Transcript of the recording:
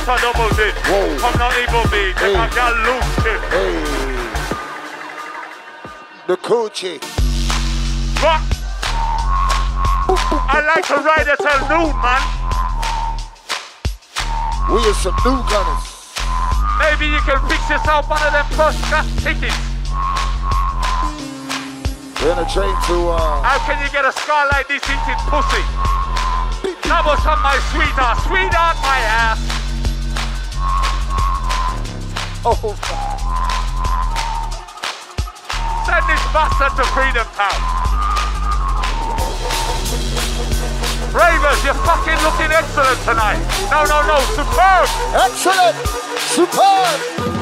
What a double did. Whoa. Come not even be. Hey. Take a girl loose shit. Hey. The coochie. What? I like to ride it till noon, man. We are some newcomers. Maybe you can fix yourself one of them first class tickets. We're in a train to How can you get a scar like this eating pussy? Double some my sweetheart. Sweetheart my ass. oh. Send this bastard to Freedom Town. Ravers, you're fucking looking excellent tonight. No, superb. Excellent. Superb.